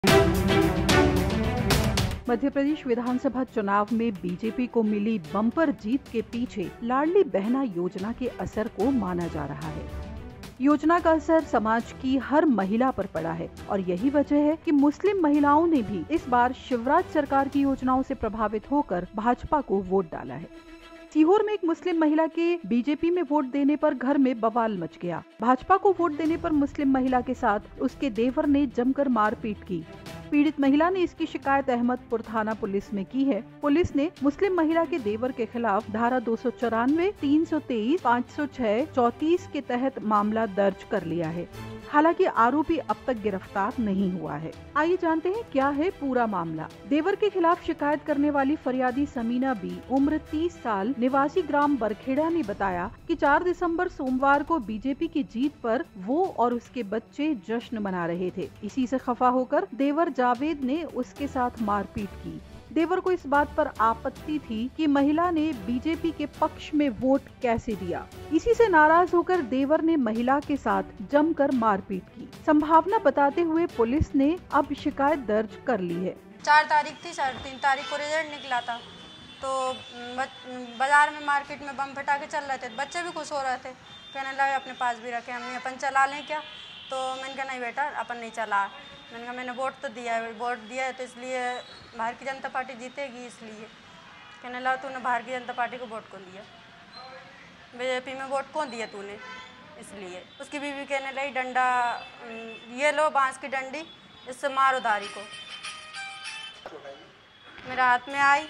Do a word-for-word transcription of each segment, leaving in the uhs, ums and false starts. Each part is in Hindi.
मध्य प्रदेश विधानसभा चुनाव में बीजेपी को मिली बम्पर जीत के पीछे लाडली बहना योजना के असर को माना जा रहा है। योजना का असर समाज की हर महिला पर पड़ा है और यही वजह है कि मुस्लिम महिलाओं ने भी इस बार शिवराज सरकार की योजनाओं से प्रभावित होकर भाजपा को वोट डाला है। सीहोर में एक मुस्लिम महिला के बीजेपी में वोट देने पर घर में बवाल मच गया। भाजपा को वोट देने पर मुस्लिम महिला के साथ उसके देवर ने जमकर मारपीट की। पीड़ित महिला ने इसकी शिकायत अहमदपुर थाना पुलिस में की है। पुलिस ने मुस्लिम महिला के देवर के खिलाफ धारा दो सौ चौरानवे, तीन सौ तेईस, पाँच सौ छह, चौतीस के तहत मामला दर्ज कर लिया है। हालांकि आरोपी अब तक गिरफ्तार नहीं हुआ है। आइए जानते हैं क्या है पूरा मामला। देवर के खिलाफ शिकायत करने वाली फरियादी समीना बी, उम्र तीस साल, निवासी ग्राम बरखेड़ा ने बताया कि चार दिसंबर सोमवार को बीजेपी की जीत पर वो और उसके बच्चे जश्न मना रहे थे। इसी से खफा होकर देवर जावेद ने उसके साथ मारपीट की। देवर को इस बात पर आपत्ति थी कि महिला ने बीजेपी के पक्ष में वोट कैसे दिया। इसी से नाराज होकर देवर ने महिला के साथ जमकर मारपीट की। संभावना बताते हुए पुलिस ने अब शिकायत दर्ज कर ली है। चार तारीख थी, चार तीन तारीख को रिजल्ट निकला था, तो बाजार में मार्केट में बम फटाके चल रहे थे। बच्चे भी खुश हो रहे थे, कहने लगे अपने पास भी रखे, हम अपन चला लें क्या। तो मैंने कहा नहीं बेटा, अपन नहीं चला। मैंने कहा मैंने वोट तो दिया है, वोट दिया है तो इसलिए भारतीय जनता पार्टी जीतेगी, इसलिए। कहने लगा तूने भारतीय जनता पार्टी को वोट कौन दिया, बीजेपी में वोट कौन दिया तूने, इसलिए। उसकी बीवी कहने लगी डंडा ये लो, बांस की डंडी, इससे मारो दारी को। मेरा हाथ में आई,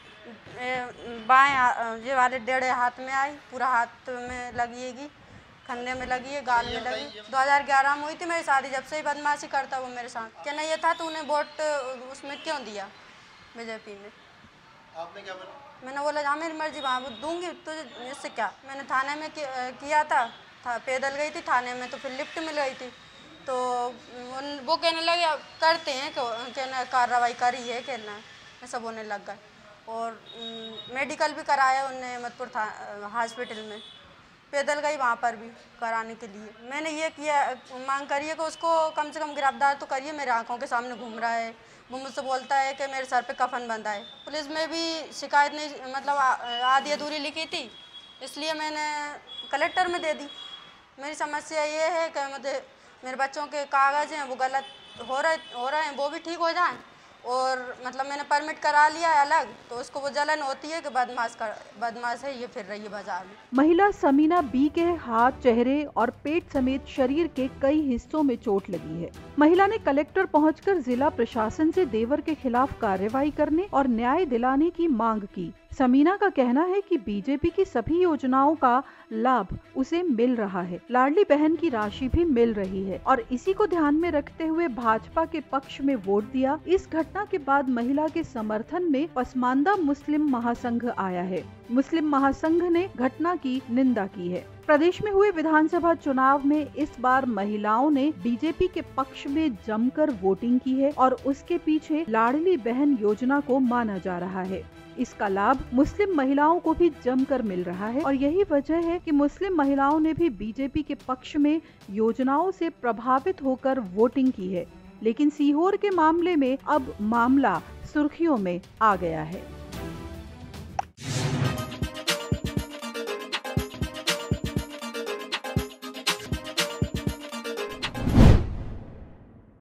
बाएं ये वाले डेढ़े हाथ में आई, पूरा हाथ में लगेगी, खन्ने में लगी है, गाल में लगी। दो हज़ार ग्यारह में हुई थी मेरी शादी, जब से ही बदमाशी करता वो मेरे साथ। कहना ये था तूने वोट उसमें क्यों दिया, बीजेपी में। आपने क्या बोला? मैंने बोला हाँ मेरी मर्जी, वहाँ दूंगी तुझे, इससे क्या। मैंने थाने में किया था, था पैदल गई थी थाने में, तो फिर लिफ्ट मिल गई थी। तो वो कहने लगे करते हैं, कहना कार्रवाई करी है, कहना सब होने लग गए। और मेडिकल भी कराया उनने अहमदपुर हॉस्पिटल में, पैदल गई वहाँ पर भी कराने के लिए। मैंने ये किया, मांग करी है कि उसको कम से कम गिरफ्तार तो करिए, मेरे आंखों के सामने घूम रहा है। वो मुझसे बोलता है कि मेरे सर पे कफन बंधा है। पुलिस में भी शिकायत नहीं, मतलब आधी अधूरी लिखी थी, इसलिए मैंने कलेक्टर में दे दी। मेरी समस्या ये है कि मुझे मेरे बच्चों के कागज़ हैं वो गलत हो रहे हो रहे हैं, वो भी ठीक हो जाएं। और मतलब मैंने परमिट करा लिया है अलग, तो उसको वो जलन होती है कि बदमाश कर बदमाश है ये, फिर रही है बाजार में। महिला समीना बी के हाथ, चेहरे और पेट समेत शरीर के कई हिस्सों में चोट लगी है। महिला ने कलेक्टर पहुंचकर जिला प्रशासन से देवर के खिलाफ कार्रवाई करने और न्याय दिलाने की मांग की। समीना का कहना है कि बीजेपी की सभी योजनाओं का लाभ उसे मिल रहा है, लाडली बहन की राशि भी मिल रही है और इसी को ध्यान में रखते हुए भाजपा के पक्ष में वोट दिया। इस घटना के बाद महिला के समर्थन में पसमानदा मुस्लिम महासंघ आया है। मुस्लिम महासंघ ने घटना की निंदा की है। प्रदेश में हुए विधानसभा चुनाव में इस बार महिलाओं ने बीजेपी के पक्ष में जमकर वोटिंग की है और उसके पीछे लाडली बहन योजना को माना जा रहा है। इसका लाभ मुस्लिम महिलाओं को भी जमकर मिल रहा है और यही वजह है कि मुस्लिम महिलाओं ने भी बीजेपी के पक्ष में योजनाओं से प्रभावित होकर वोटिंग की है। लेकिन सीहोर के मामले में अब मामला सुर्खियों में आ गया है।